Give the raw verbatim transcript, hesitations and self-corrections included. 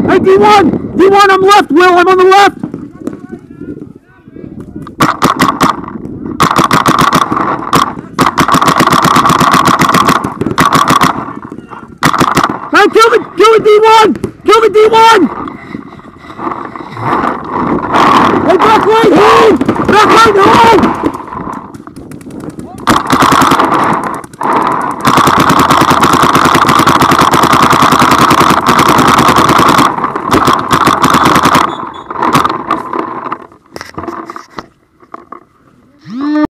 Hey, D one! D one, I'm left, Will! I'm on the left! Hey, kill the, kill the D one! Kill the D one! Hey, back right, hold! Back right, hold!